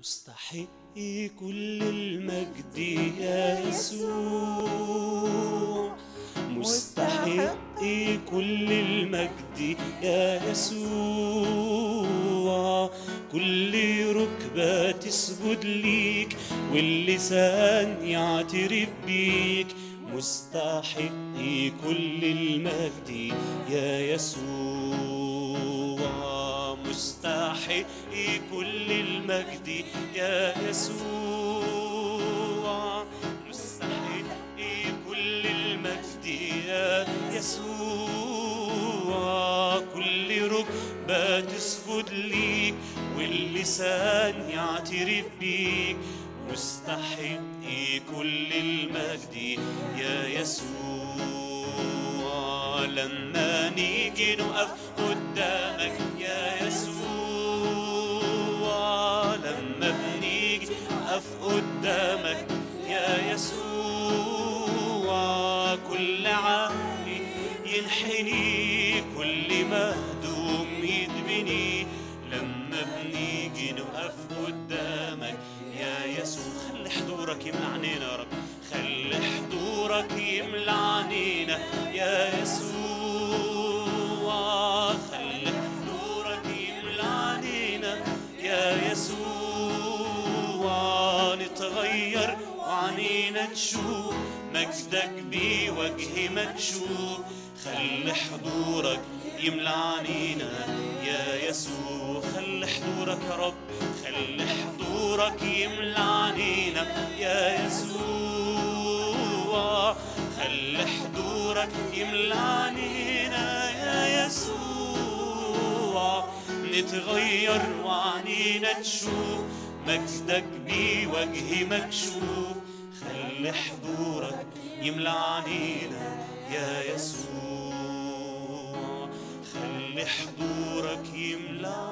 مستحق كل المجد يا يسوع، مستحق كل المجد يا يسوع. كل ركبة تسجد ليك واللسان يعترف بيك. مستحق كل المجد يا يسوع، مستحق كل المجد يا يسوع، مستحق كل المجد يا يسوع. كل ركبة تسجد ليك واللسان يعترف بيك. مستحق كل المجد يا يسوع. لما نيجي نقف قدامك يا يسوع، لما بنيجي نقف قدامك يا يسوع، كل عالي ينحني، كل مهدوم يتبني. لما بنيجي نقف قدامك يا يسوع، خلي حضورك يملى عنينا يا رب، خلي حضورك يملى عنينا يا يسوع، خلي حضورك يملى عنينا يا يسوع. نتغير وعنينا نشوف مجدك بوجه مكشوف. خلي حضورك يملى عنينا يا يسوع، خلي حضورك يا رب، خلي حضورك يملى عنينا يا يسوع، خلي حضورك يملى عنينا يا يسوع. نتغير وعنينا نشوف مجدك بوجه مكشوف. خلي حضورك يملى عنينا يا يسوع، خلي حضورك يملى